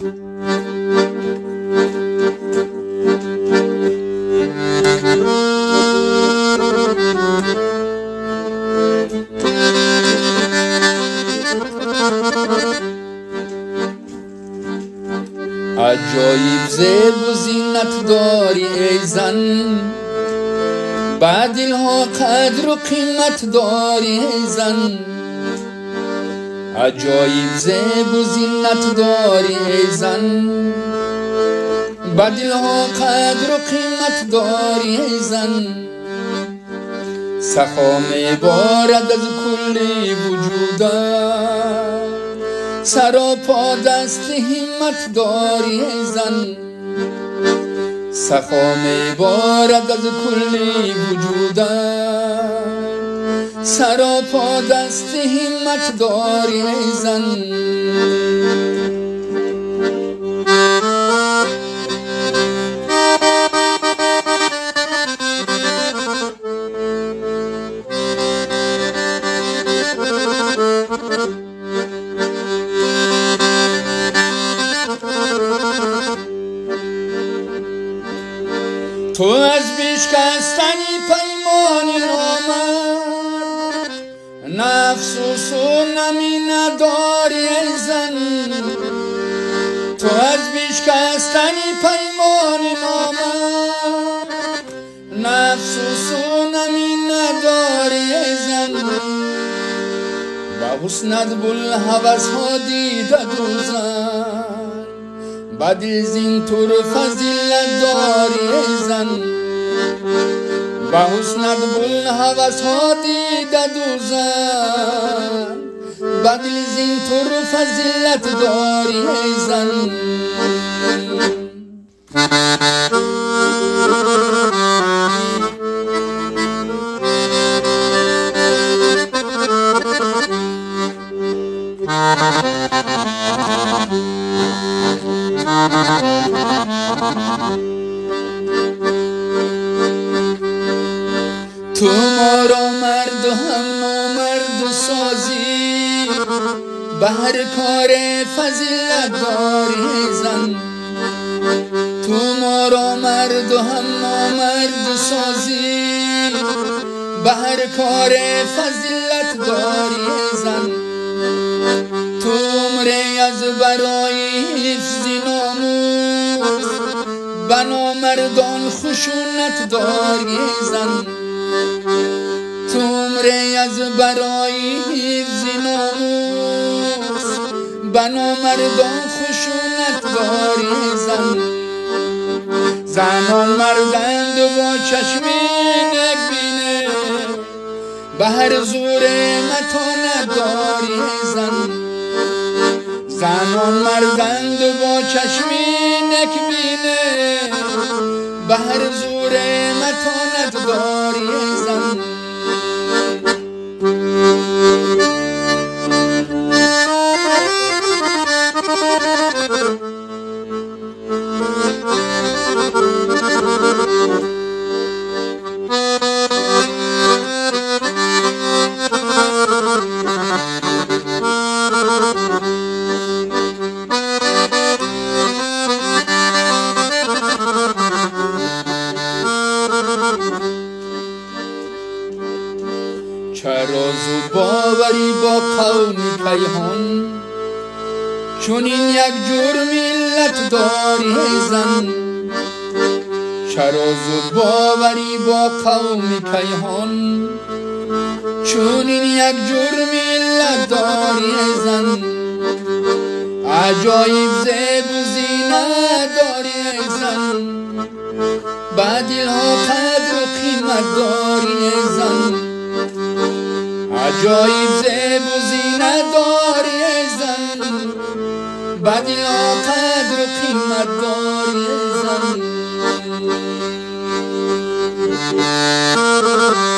عجایب زیب و زینت داری ای زن، با دلها قدر و قیمت داری ای زن. عجایب زیب و زینت داری ای زن، با دلها قدر و قیمت داری ای زن. سخا میبارد از کل وجودت، سراپا دست همت داری ای زن. سخا میبارد از کل وجودت، سراپا دست همت داری ای زن. تو از بیشکستنی پیمانی نامرد، نفس و سونمی نداری ای زن. تو از بیشکستنی پیمانی نامرد، نفس و سونمی نداری ای زن. با حسنت بوالهوس ها دیده دوزن، با دل زین طور فضیلت داری ای زن. با حسنت بوالهوس ها دیده دوزن، با دل زین طور فضیلت داری ای زن. تو ما را مرد و هم نامرد سازی، به هر کار فضیلت داری ای زن. تو ما را مرد و هم نامرد سازی، به هر کار فضیلت داری ای زن. تو عمری از برای حفظ ناموس، به نامردان خشونت داری ای زن. تو عمری از برای حفظ ناموس، به نامردان خشونت داری ای زن. زنان مردند و با چشم نکبینه، به هر زور متانت داری ای زن. زنان مردند و با چشم نکبینه، به هر زور متانت داری ای زن. چراز و باوری با قوم کیهان، چون این یک جور ملت داری ای زن. چراز و باوری با قوم کیهان، چون این یک جور ملت داری ای زن. عجایب زیب و زینت داری ای زن، با دلها قدر و قیمت داری ای زن. عجایب زیب و زینت داری ای زن، با دلها قدر و قیمت داری ای زن.